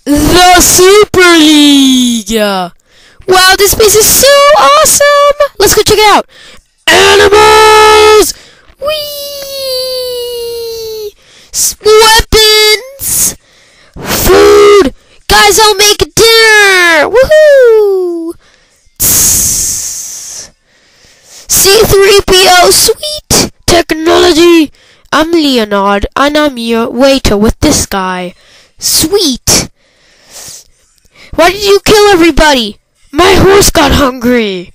The Super League! Wow, this place is so awesome! Let's go check it out! Animals! Whee! Weapons! Food! Guys, I'll make dinner! Woohoo! C3PO, sweet technology! I'm Leonard, and I'm your waiter with this guy. Sweet! Why did you kill everybody? My horse got hungry!